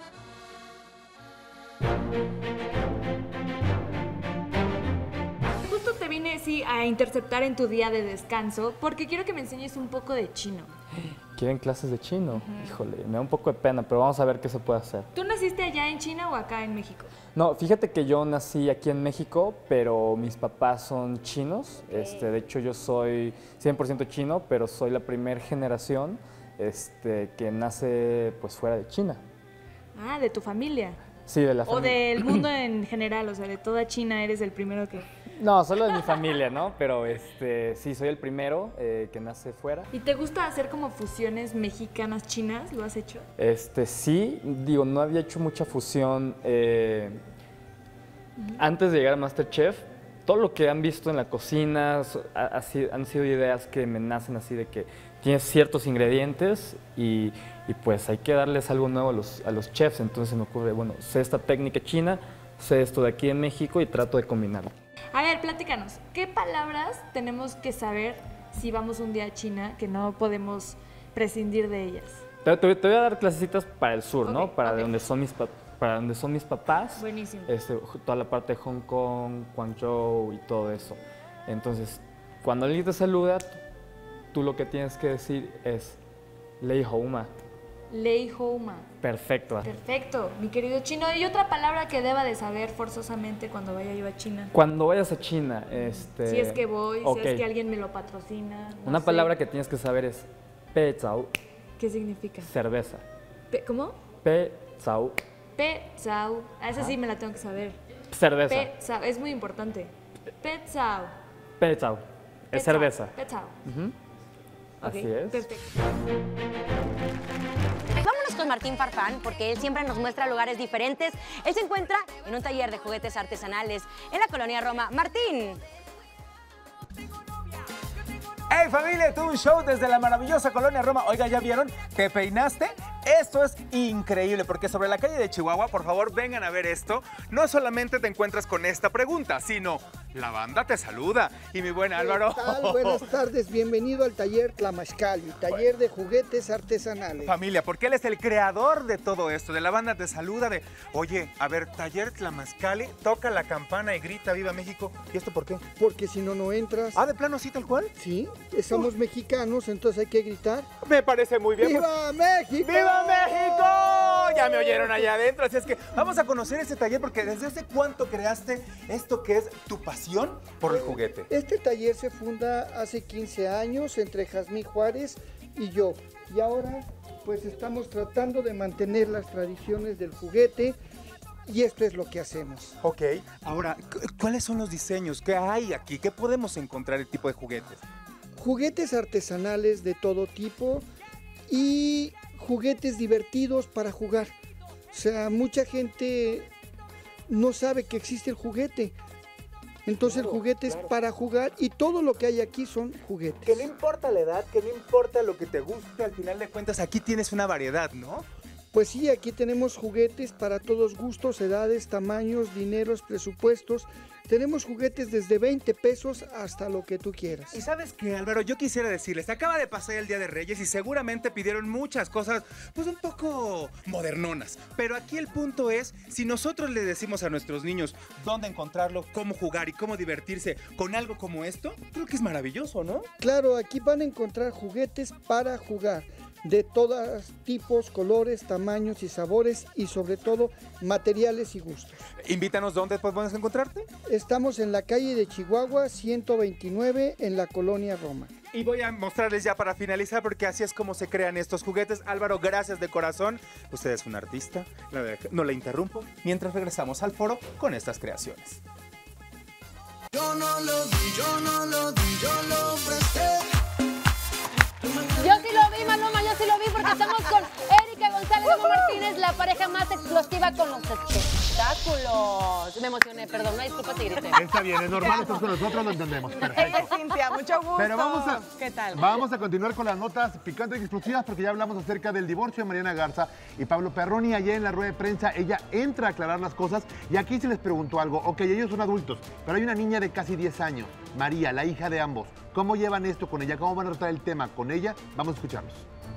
Justo te vine sí, a interceptar en tu día de descanso porque quiero que me enseñes un poco de chino. ¿Quieren clases de chino? Híjole, me da un poco de pena, pero vamos a ver qué se puede hacer. ¿Tú naciste allá en China o acá en México? No, fíjate que yo nací aquí en México, pero mis papás son chinos. Este, de hecho, yo soy cien por ciento chino, pero soy la primera generación este, que nace pues fuera de China. Ah, de tu familia. Sí, de la O familia. del mundo en general, o sea, de toda China eres el primero que... No, solo de mi familia, ¿no? Pero este, sí, soy el primero eh, que nace fuera. ¿Y te gusta hacer como fusiones mexicanas chinas? ¿Lo has hecho? Este, sí, digo, no había hecho mucha fusión eh, antes de llegar a MasterChef. Todo lo que han visto en la cocina so- ha- ha sido- han sido ideas que me nacen así de que tienes ciertos ingredientes y, y pues hay que darles algo nuevo a los, a los chefs. Entonces me ocurre, bueno, sé esta técnica china, sé esto de aquí en México y trato de combinarlo. A ver, platícanos, ¿qué palabras tenemos que saber si vamos un día a China que no podemos prescindir de ellas? Te, te- te voy a dar clasecitas para el sur, ¿no? Ok, Para, ok. de donde son mis pa- para donde son mis papás. Buenísimo. Este, ju- toda la parte de Hong Kong, Guangzhou y todo eso. Entonces, cuando alguien te saluda, tú, tú lo que tienes que decir es Lei Hou Ma. Lei Hou Ma. Perfecto. Perfecto, mi querido chino. ¿Y otra palabra que deba de saber forzosamente cuando vaya yo a China? Cuando vayas a China, este... Si es que voy, ok. si es que alguien me lo patrocina. no Una sé. palabra que tienes que saber es Pe Zhao, ¿Qué significa? cerveza. Pe- ¿Cómo? Pe Zhao, Pe Zhao. Ah, esa Ajá. sí me la tengo que saber. cerveza. Pe Zhao, es muy importante. Pe Zhao. Pe Zhao, Pe es Zhao, cerveza. Pe Zhao. Ujú. Ok, Así es. Perfecto. Vámonos con Martín Farfán, porque él siempre nos muestra lugares diferentes. Él se encuentra en un taller de juguetes artesanales en la colonia Roma. Martín. ¡Hey familia! Todo un show desde la maravillosa colonia Roma. Oiga, ¿ya vieron? ¿Te peinaste? Esto es increíble porque sobre la calle de Chihuahua, por favor, vengan a ver esto. No solamente te encuentras con esta pregunta, sino la banda te saluda. Y mi buen Álvaro. ¿Qué tal? Buenas tardes, bienvenido al taller Tlamascali, taller de juguetes artesanales. Familia, porque él es el creador de todo esto, de la banda te saluda, de, oye, a ver, taller Tlamascali, toca la campana y grita ¡Viva México! ¿Y esto por qué? Porque si no, no entras. Ah, ¿de plano sí tal cual? Sí, somos mexicanos, entonces hay que gritar. Me parece muy bien. ¡Viva México! ¡Viva México! Ya me oyeron allá adentro, así es que vamos a conocer este taller porque ¿desde hace cuánto creaste esto que es tu pasión por el juguete? Este taller se funda hace quince años entre Jazmín Juárez y yo. Y ahora pues estamos tratando de mantener las tradiciones del juguete y esto es lo que hacemos. Ok, ahora, cu- ¿cuáles son los diseños? ¿Qué hay aquí? ¿Qué podemos encontrar el tipo de juguetes? Juguetes artesanales de todo tipo y juguetes divertidos para jugar. O sea, mucha gente no sabe que existe el juguete. Entonces Claro, el juguete es claro. para jugar y todo lo que hay aquí son juguetes. Que no importa la edad, que no importa lo que te guste, al final de cuentas aquí tienes una variedad, ¿no? Pues sí, aquí tenemos juguetes para todos gustos, edades, tamaños, dineros, presupuestos. Tenemos juguetes desde veinte pesos hasta lo que tú quieras. Y ¿sabes qué, Álvaro? Yo quisiera decirles, acaba de pasar el Día de Reyes y seguramente pidieron muchas cosas, pues un poco modernonas. Pero aquí el punto es, si nosotros le decimos a nuestros niños dónde encontrarlo, cómo jugar y cómo divertirse con algo como esto, creo que es maravilloso, ¿no? Claro, aquí van a encontrar juguetes para jugar. De todos tipos, colores, tamaños y sabores y sobre todo materiales y gustos. Invítanos, ¿dónde podemos encontrarte? Estamos en la calle de Chihuahua ciento veintinueve en la colonia Roma. Y voy a mostrarles ya para finalizar porque así es como se crean estos juguetes. Álvaro, gracias de corazón. Usted es un artista, no le interrumpo, mientras regresamos al foro con estas creaciones. Yo no lo vi, yo no lo vi, yo lo presté. Yo sí lo vi, Maluma, yo sí lo vi porque estamos con Erika González y Memo Martínez, la pareja más explosiva con los espectáculos. Me emocioné, perdón, no disculpa si grité. Está bien, es normal, estás con nosotros, lo entendemos. Perfecto. Ella es Cintia, mucho gusto. Pero vamos a, ¿Qué tal? Vamos a continuar con las notas picantes y explosivas porque ya hablamos acerca del divorcio de Mariana Garza y Pablo Perroni. Ayer en la rueda de prensa ella entra a aclarar las cosas y aquí se les preguntó algo. Ok, ellos son adultos, pero hay una niña de casi diez años, María, la hija de ambos. ¿Cómo llevan esto con ella? ¿Cómo van a tratar el tema con ella? Vamos a escucharlos.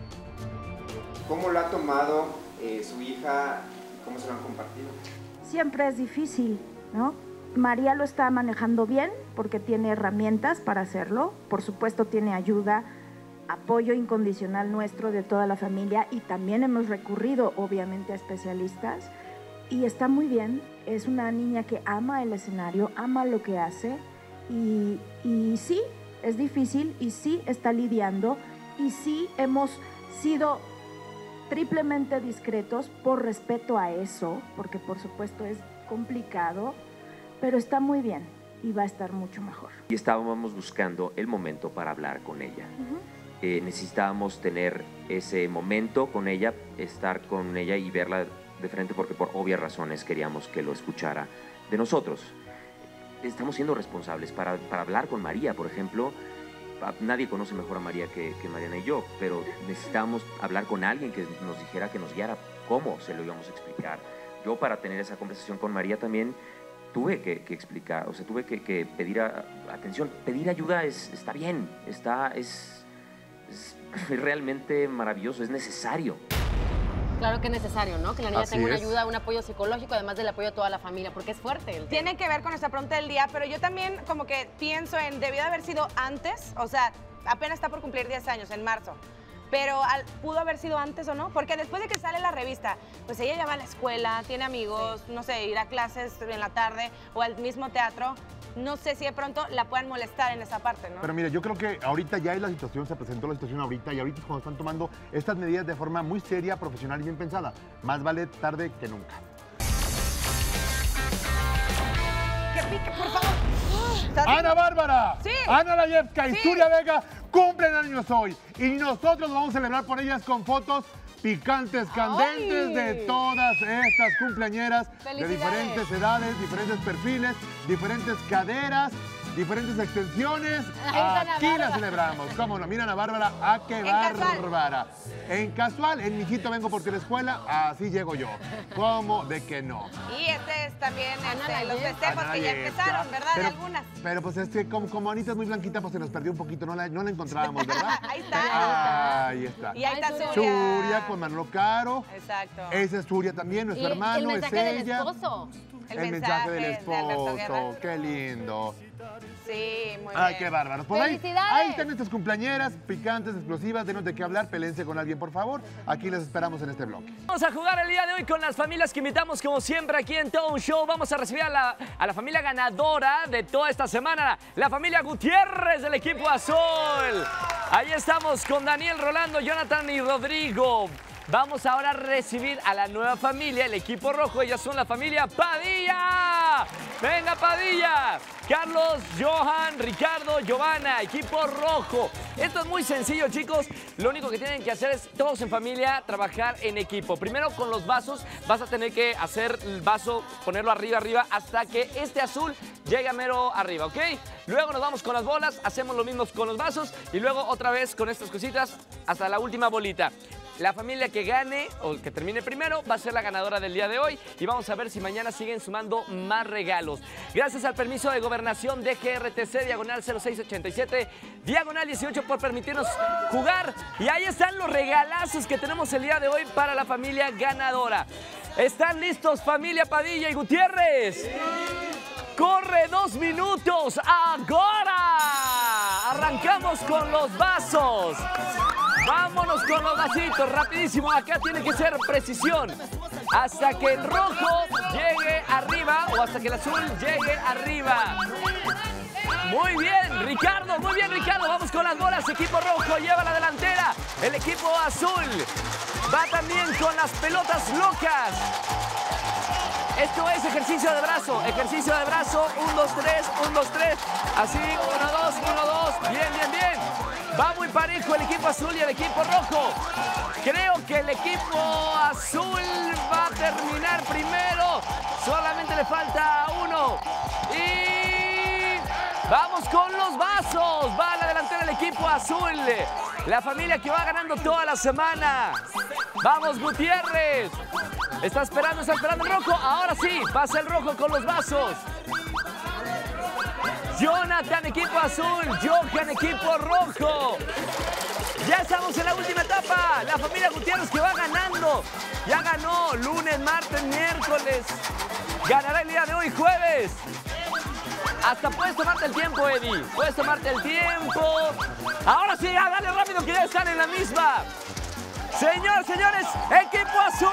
¿Cómo lo ha tomado eh, su hija? ¿Cómo se lo han compartido? Siempre es difícil, ¿no? María lo está manejando bien porque tiene herramientas para hacerlo. Por supuesto tiene ayuda, apoyo incondicional nuestro de toda la familia y también hemos recurrido obviamente a especialistas y está muy bien. Es una niña que ama el escenario, ama lo que hace y, y sí, es difícil y sí está lidiando y sí hemos sido triplemente discretos por respeto a eso, porque por supuesto es complicado, pero está muy bien y va a estar mucho mejor. Y estábamos buscando el momento para hablar con ella. Uh-huh. eh, necesitábamos tener ese momento con ella, estar con ella y verla de frente porque por obvias razones queríamos que lo escuchara de nosotros. Estamos siendo responsables para, para hablar con María, por ejemplo. Nadie conoce mejor a María que, que Mariana y yo, pero necesitamos hablar con alguien que nos dijera, que nos guiara cómo se lo íbamos a explicar. Yo para tener esa conversación con María también tuve que, que explicar, o sea, tuve que, que pedir a, atención. Pedir ayuda es, está bien, está, es, es realmente maravilloso, es necesario. Claro que es necesario, ¿no? Que la niña Así tenga una es. ayuda, un apoyo psicológico, además del apoyo de toda la familia, porque es fuerte. El Tiene que ver con nuestra pregunta del día, pero yo también como que pienso en, debió de haber sido antes, o sea, apenas está por cumplir diez años, en marzo, pero al, ¿pudo haber sido antes o no? Porque después de que sale la revista, pues ella ya va a la escuela, tiene amigos, sí. no sé, ir a clases en la tarde o al mismo teatro. No sé si de pronto la puedan molestar en esa parte, ¿no? Pero mira, yo creo que ahorita ya es la situación, se presentó la situación ahorita y ahorita es cuando están tomando estas medidas de forma muy seria, profesional y bien pensada. Más vale tarde que nunca. ¡Que pique, por favor! ¡Ana Bárbara! ¡Sí! ¡Ana Layevka y Sí. Zulia Vega cumplen años hoy! Y nosotros vamos a celebrar por ellas con fotos picantes, candentes ¡Ay! de todas estas cumpleañeras de ¡Felicidades! diferentes edades, diferentes perfiles, diferentes caderas, diferentes extensiones. Aquí la celebramos. ¿Cómo no? Mira, Ana Bárbara, ¡ah, qué En bárbara! En casual, en mijito vengo porque la escuela, así llego yo. ¿Cómo de que no? Y este es también este, los Layevka. festejos Ana que ya Layevka. empezaron, ¿verdad? Pero- de algunas. Pero pues es que como, como Anita es muy blanquita, pues se nos perdió un poquito, no la, no la encontrábamos, ¿verdad? Ahí está. Ahí está. Y ahí está Zulia. Zulia con Manolo Caro. Exacto. Esa es Zulia también, nuestro Y hermano, el es mensaje del ella. esposo. El El, mensaje, mensaje del de Alberto esposo, Guerra. qué lindo. Sí, muy Ay, bien. qué bárbaro. Pues ahí, ¡Felicidades! ahí están nuestras cumpleañeras, picantes, explosivas, denos de qué hablar, pelense con alguien, por favor. Aquí les esperamos en este bloque. Vamos a jugar el día de hoy con las familias que invitamos como siempre aquí en Todo un Show. Vamos a recibir a la, a la familia ganadora de toda esta semana, la familia Gutiérrez del equipo azul. Ahí estamos con Daniel, Rolando, Jonathan y Rodrigo. Vamos ahora a recibir a la nueva familia, el equipo rojo. Ellas son la familia Padilla. ¡Venga, Padilla! Carlos, Johan, Ricardo, Giovanna, equipo rojo. Esto es muy sencillo, chicos. Lo único que tienen que hacer es todos en familia trabajar en equipo. Primero con los vasos, vas a tener que hacer el vaso, ponerlo arriba, arriba, hasta que este azul llegue a mero arriba, ¿ok? Luego nos vamos con las bolas, hacemos lo mismo con los vasos y luego otra vez con estas cositas hasta la última bolita. la familia que gane o que termine primero va a ser la ganadora del día de hoy y vamos a ver si mañana siguen sumando más regalos. Gracias al permiso de gobernación de G R T C, diagonal cero seis ochenta y siete, diagonal dieciocho, por permitirnos jugar. Y ahí están los regalazos que tenemos el día de hoy para la familia ganadora. ¿Están listos, familia Padilla y Gutiérrez? ¡Corre dos minutos! ¡Ahora! Arrancamos con los vasos. Vámonos con los vasitos, rapidísimo. Acá tiene que ser precisión. Hasta que el rojo llegue arriba o hasta que el azul llegue arriba. Muy bien, Ricardo, muy bien, Ricardo. Vamos con las bolas. Equipo rojo lleva la delantera. El equipo azul va también con las pelotas locas. Esto es ejercicio de brazo, ejercicio de brazo. Un, dos, tres, un, dos, tres. Así, uno, dos, uno, dos. Bien, bien, bien. Va muy parejo el equipo azul y el equipo rojo. Creo que el equipo azul va a terminar primero. Solamente le falta uno. Y vamos con los vasos. Va a la delantera el equipo azul. La familia que va ganando toda la semana. Vamos, Gutiérrez. Está esperando, está esperando el rojo. Ahora sí, pasa el rojo con los vasos. Jonathan, equipo azul. Johan, equipo rojo. Ya estamos en la última etapa. La familia Gutiérrez que va ganando. Ya ganó lunes, martes, miércoles. Ganará el día de hoy, jueves. Hasta puedes tomarte el tiempo, Eddie. Puedes tomarte el tiempo. Ahora sí, ya, dale rápido que ya están en la misma. Señores, señores, equipo azul.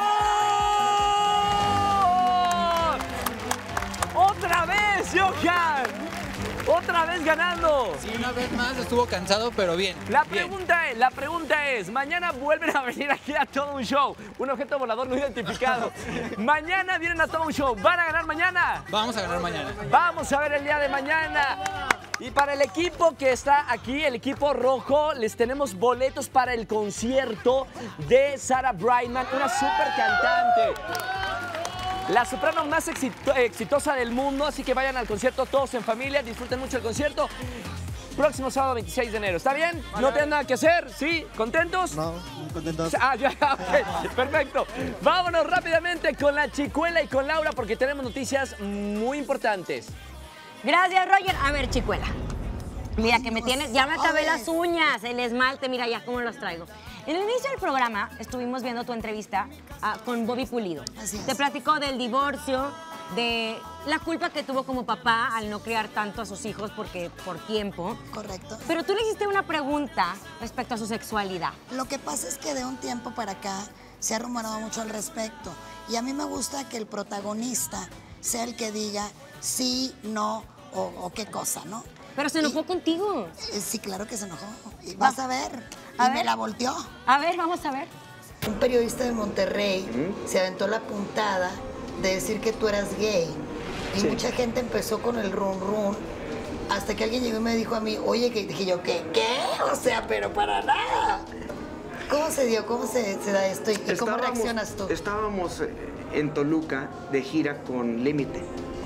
Otra vez, Johan. Otra vez ganando. Sí, una vez más estuvo cansado, pero bien. La bien. pregunta es, la pregunta es, mañana vuelven a venir aquí a Todo un Show. Un objeto volador no identificado. Mañana vienen a Todo un Show. ¿Van a ganar mañana? Vamos a ganar mañana. Vamos a ver el día de mañana. Y para el equipo que está aquí, el equipo rojo, les tenemos boletos para el concierto de Sarah Brightman, una súper cantante. La soprano más exito exitosa del mundo, así que vayan al concierto todos en familia, disfruten mucho el concierto. Próximo sábado veintiséis de enero, ¿está bien? Vale, ¿no tienen nada que hacer? ¿Sí? ¿Contentos? No, muy contentos. Ah, ya, ok, perfecto. Vámonos rápidamente con la Chicuela y con Laura porque tenemos noticias muy importantes. Gracias, Roger. A ver, Chicuela. Mira que me tienes, ya me acabé las uñas, el esmalte, mira ya cómo los traigo. En el inicio del programa estuvimos viendo tu entrevista uh, con Bobby Pulido. Así es. Te platicó del divorcio, de la culpa que tuvo como papá al no criar tanto a sus hijos porque por tiempo. Correcto. Pero tú le hiciste una pregunta respecto a su sexualidad. Lo que pasa es que de un tiempo para acá se ha rumorado mucho al respecto. Y a mí me gusta que el protagonista sea el que diga sí, no o, o qué cosa, ¿no? Pero se enojó y, contigo. Eh, sí, claro que se enojó. Y vas a ver. A y ver. me la volteó. A ver, vamos a ver. Un periodista de Monterrey ¿Mm? se aventó la puntada de decir que tú eras gay. Y sí. Mucha gente empezó con el run run. Hasta que alguien llegó y me dijo a mí, oye, que dije yo, ¿qué? ¿Qué? O sea, pero para nada. ¿Cómo se dio? ¿Cómo se, se da esto? ¿Y estábamos, cómo reaccionas tú? Estábamos en Toluca de gira con Límite.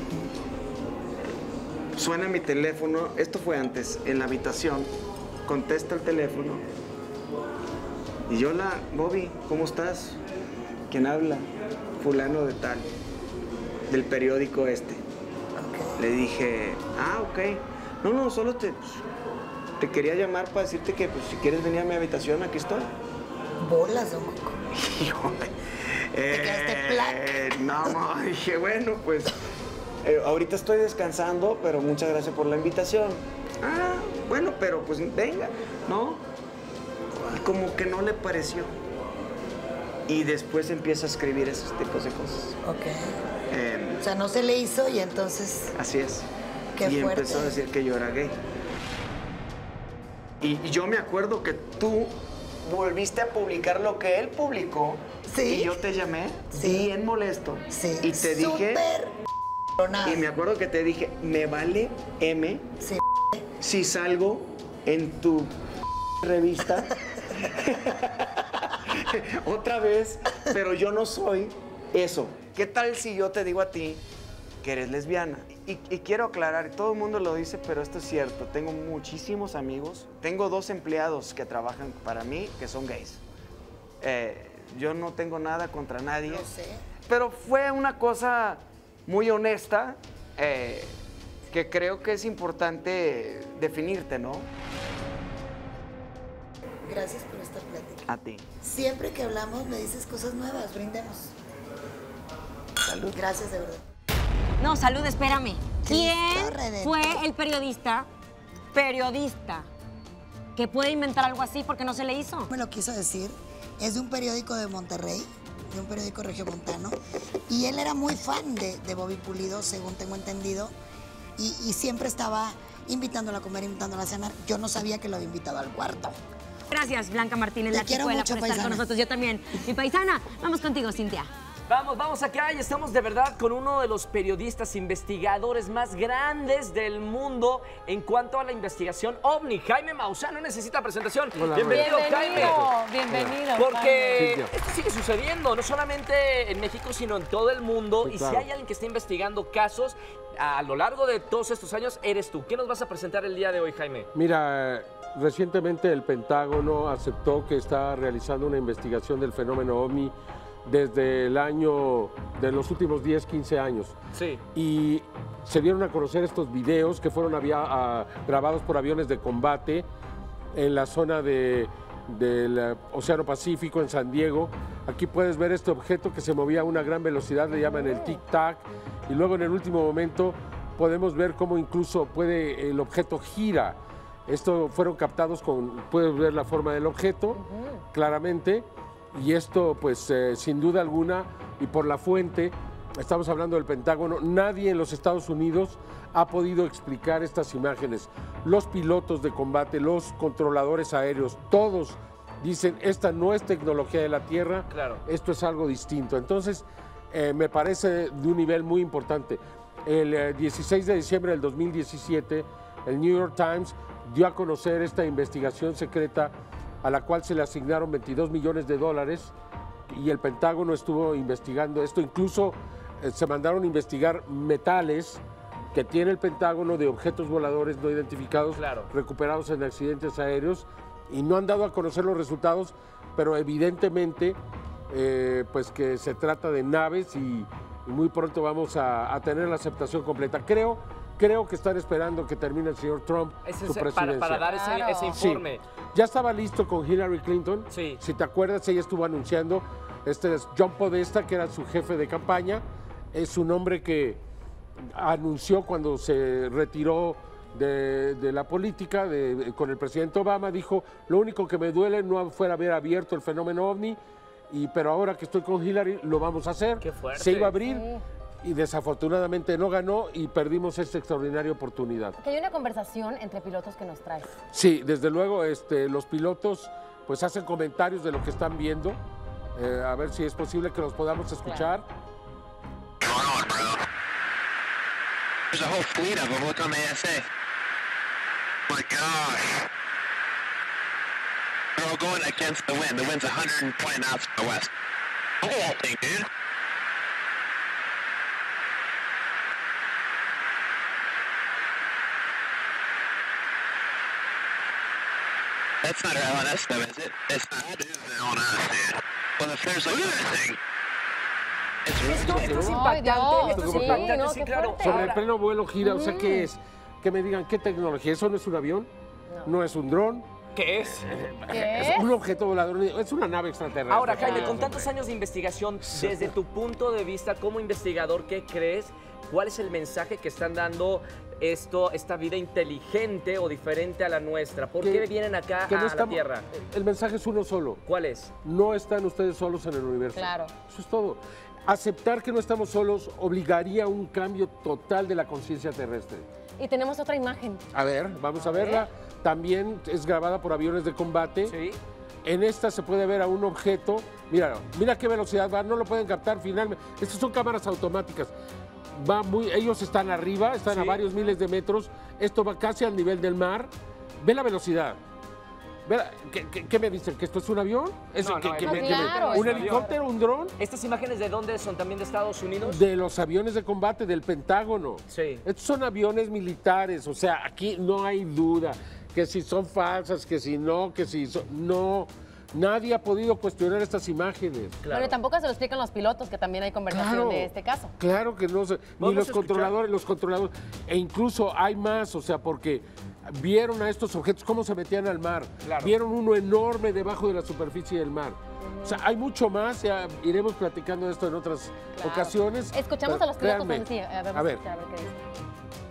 Suena mi teléfono, esto fue antes, en la habitación, contesta el teléfono. Y yo, hola, Bobby, ¿cómo estás? ¿Quién habla? Fulano de tal, del periódico este. Okay. Le dije, ah, ok. No, no, solo te, pues, te quería llamar para decirte que pues, si quieres venir a mi habitación, aquí estoy. Bolas, don Coco. ¿Te quedaste placa? No, no, dije, bueno, pues... Eh, ahorita estoy descansando, pero muchas gracias por la invitación. Ah, bueno, pero pues venga, ¿no? Y como que no le pareció. Y después empieza a escribir esos tipos de cosas. Ok. Eh, o sea, no se le hizo y entonces... Así es. Qué y fuerte. empezó a decir que yo era gay. Y, y yo me acuerdo que tú volviste a publicar lo que él publicó. Sí. Y yo te llamé sí. bien molesto. Sí. Y te dije... Súper... Y me acuerdo que te dije, me vale M sí. si salgo en tu revista otra vez, pero yo no soy eso. ¿Qué tal si yo te digo a ti que eres lesbiana? Y, y quiero aclarar, todo el mundo lo dice, pero esto es cierto. Tengo muchísimos amigos. Tengo dos empleados que trabajan para mí que son gays. Eh, yo no tengo nada contra nadie. Lo sé. Pero fue una cosa muy honesta eh, que creo que es importante definirte, ¿no? Gracias por esta plática. A ti. Siempre que hablamos me dices cosas nuevas, brindemos. Salud. Gracias de verdad. No, salud, espérame. ¿Quién Redentor. fue el periodista, periodista, que puede inventar algo así porque no se le hizo? Me lo quiso decir. Es de un periódico de Monterrey, de un periódico regiomontano. Y él era muy fan de, de Bobby Pulido, según tengo entendido. Y, y siempre estaba invitándola a comer, invitándola a cenar. Yo no sabía que lo había invitado al cuarto. Gracias, Blanca Martínez, Te la quiero chicuela, mucho, por estar paisana. con nosotros. Yo también. Mi paisana, vamos contigo, Cintia. Vamos, vamos acá y estamos de verdad con uno de los periodistas investigadores más grandes del mundo en cuanto a la investigación OVNI. Jaime Maussan, no necesita presentación. Hola, bienvenido, bienvenido, Jaime. bienvenido, Porque Jaime. esto sigue sucediendo, no solamente en México, sino en todo el mundo. Sí, y claro. si hay alguien que está investigando casos a lo largo de todos estos años, eres tú. ¿Qué nos vas a presentar el día de hoy, Jaime? Mira, recientemente el Pentágono aceptó que está realizando una investigación del fenómeno OVNI desde el año, de los últimos diez, quince años. Sí. Y se dieron a conocer estos videos que fueron avia- a- grabados por aviones de combate en la zona de, del eh, Océano Pacífico, en San Diego. Aquí puedes ver este objeto que se movía a una gran velocidad, le llaman el tic-tac, y luego en el último momento podemos ver cómo incluso puede, el objeto gira. Esto fueron captados con, puedes ver la forma del objeto, claramente, y esto pues eh, sin duda alguna, y por la fuente, estamos hablando del Pentágono, nadie en los Estados Unidos ha podido explicar estas imágenes. Los pilotos de combate, los controladores aéreos, todos dicen, esta no es tecnología de la Tierra, Claro. esto es algo distinto. Entonces, eh, me parece de un nivel muy importante. El eh, dieciséis de diciembre del dos mil diecisiete, el New York Times dio a conocer esta investigación secreta a la cual se le asignaron veintidós millones de dólares y el Pentágono estuvo investigando esto. Incluso eh, se mandaron a investigar metales que tiene el Pentágono de objetos voladores no identificados Claro. recuperados en accidentes aéreos y no han dado a conocer los resultados, pero evidentemente eh, pues que se trata de naves y, y muy pronto vamos a, a tener la aceptación completa. Creo, creo que están esperando que termine el señor Trump Ese su es para- presidencia. para dar ese- Claro. ese informe. Sí. Ya estaba listo con Hillary Clinton. Sí. Si te acuerdas, ella estuvo anunciando, este es John Podesta, que era su jefe de campaña, es un hombre que anunció cuando se retiró de, de la política de- con el presidente Obama, dijo, lo único que me duele no fuera haber abierto el fenómeno OVNI, y, pero ahora que estoy con Hillary lo vamos a hacer. Qué fuerte. Se iba a abrir y desafortunadamente no ganó y perdimos esta extraordinaria oportunidad. Que hay una conversación entre pilotos que nos traes. Sí, desde luego este, los pilotos pues hacen comentarios de lo que están viendo, eh, a ver si es posible que los podamos escuchar. There's a whole fleet of them. Look on the A S A. My gosh. They're all going against the wind. The wind's one hundred twenty knots from the west. Look at that thing, dude. That's not our L N S though, is it? It's not. It is the L N S, dude. Well, if there's like, look at that thing. Esto, esto es Ay, impactante, Dios, esto es sí, impactante, no, sí, qué claro. Sobre el Ahora, pleno vuelo gira, o sea, Mm. ¿qué es? Que me digan, ¿qué tecnología? ¿Eso no es un avión? ¿No, es un dron? ¿Qué es? Es un objeto volador, es una nave extraterrestre. Ahora, Jaime, con tantos años de investigación, desde tu punto de vista como investigador, ¿qué crees? ¿Cuál es el mensaje que están dando esto, esta vida inteligente o diferente a la nuestra? ¿Por qué Que- vienen acá que no a la estamos- Tierra? El mensaje es uno solo. ¿Cuál es? No están ustedes solos en el universo. Claro. Eso es todo. Aceptar que no estamos solos obligaría a un cambio total de la conciencia terrestre. Y tenemos otra imagen. A ver, vamos a verla. También es grabada por aviones de combate. Sí. En esta se puede ver a un objeto. Mira, mira qué velocidad va. No lo pueden captar finalmente. Estas son cámaras automáticas. Va muy, ellos están arriba, están a Sí. varios miles de metros. Esto va casi al nivel del mar. Ve la velocidad. Ve la- ¿qué, qué- qué me dicen? ¿Que esto es un avión? ¿Es, No, que- no, que no, me- que me- claro, ¿Un es un helicóptero? ¿Un dron? ¿Estas imágenes de dónde son? ¿También de Estados Unidos? De los aviones de combate del Pentágono. Sí. Estos son aviones militares, o sea, aquí no hay duda que si son falsas, que si no, que si son... No, Nadie ha podido cuestionar estas imágenes. Bueno, y tampoco se lo explican los pilotos, que también hay conversación Claro. de este caso. Claro que no se, ni Vamos los a escuchar. controladores, los controladores, e incluso hay más, o sea, porque vieron a estos objetos cómo se metían al mar, Claro. vieron uno enorme debajo de la superficie del mar. O sea, hay mucho más, ya iremos platicando de esto en otras Claro. ocasiones. Escuchamos pero a los pilotos. créanme, Sí, a ver, a ver. a ver qué dice.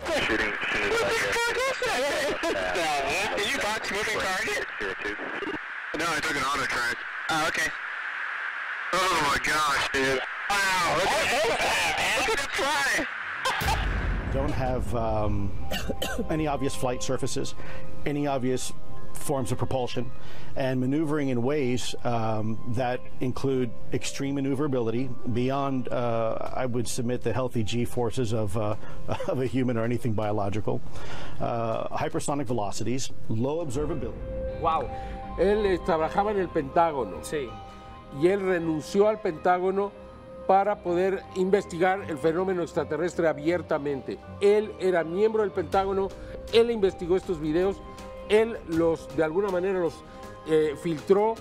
Did you box moving target? No, I took an auto track. Oh, okay. Oh my gosh, dude. Wow, look at that, look at it fly. Don't have um, any obvious flight surfaces, any obvious forms of propulsion, and maneuvering in ways um, that include extreme maneuverability beyond, uh, I would submit, the healthy G-forces of, uh, of a human or anything biological, uh, hypersonic velocities, low observability. Wow. Él eh, trabajaba en el Pentágono. Sí. Y él renunció al Pentágono para poder investigar el fenómeno extraterrestre abiertamente. Él era miembro del Pentágono, él investigó estos videos, él los, de alguna manera, los eh, filtró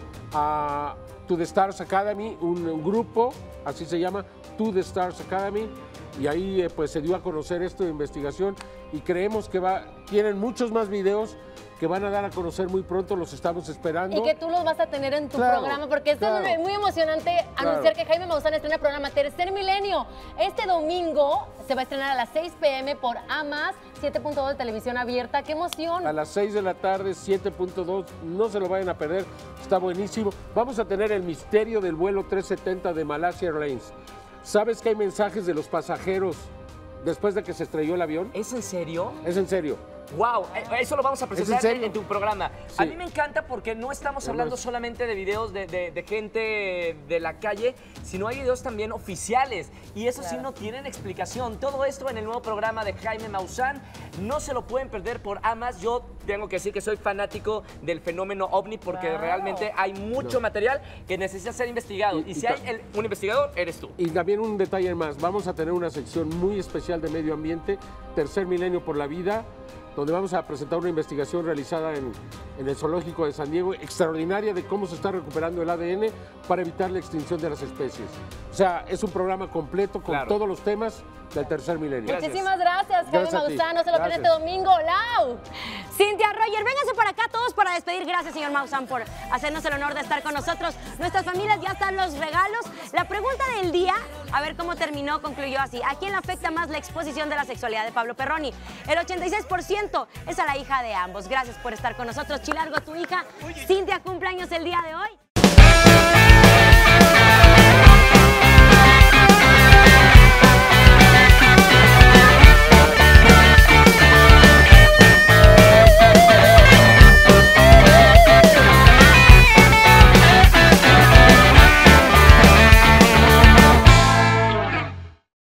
a To The Stars Academy, un, un grupo, así se llama, To The Stars Academy, y ahí eh, pues se dio a conocer esto de investigación y creemos que va, tienen muchos más videos que van a dar a conocer muy pronto, los estamos esperando. Y que tú los vas a tener en tu Claro, programa, porque esto claro. es muy emocionante Claro. anunciar que Jaime Maussan estrena el programa Tercer Milenio. Este domingo se va a estrenar a las seis pe eme por A más, siete punto dos de televisión abierta. ¡Qué emoción! A las seis de la tarde, siete punto dos, no se lo vayan a perder, está buenísimo. Vamos a tener el misterio del vuelo trescientos setenta de Malaysia Airlines. ¿Sabes que hay mensajes de los pasajeros después de que se estrelló el avión? ¿Es en serio? Es en serio. Wow, eso lo vamos a presentar ¿Es en serio? en tu programa. Sí. A mí me encanta porque no estamos hablando Además- solamente de videos de, de- de gente de la calle, sino hay videos también oficiales. Y eso sí no tienen explicación. Todo esto en el nuevo programa de Jaime Maussan. No se lo pueden perder por A más. Yo tengo que decir que soy fanático del fenómeno OVNI porque Wow. realmente hay mucho No. material que necesita ser investigado. Y, Y- si y hay ta- el- un investigador, eres tú. Y también un detalle más, vamos a tener una sección muy especial de medio ambiente, Tercer Milenio por la Vida, donde vamos a presentar una investigación realizada en, en el Zoológico de San Diego, extraordinaria de cómo se está recuperando el A D N para evitar la extinción de las especies. O sea, es un programa completo con Claro. todos los temas del Tercer Milenio. Muchísimas gracias, Jaime Gracias a ti. Maussan. No se lo pierdan Gracias. este domingo. ¡Lau! Cintia, Roger, vénganse para acá todos para despedir. Gracias, señor Maussan, por hacernos el honor de estar con nosotros. Nuestras familias, ya están los regalos. La pregunta del día, a ver cómo terminó, concluyó así. ¿A quién le afecta más la exposición de la sexualidad de Pablo Perroni? El ochenta y seis por ciento es a la hija de ambos. Gracias por estar con nosotros. Chilargo, tu hija. Cintia, cumpleaños el día de hoy.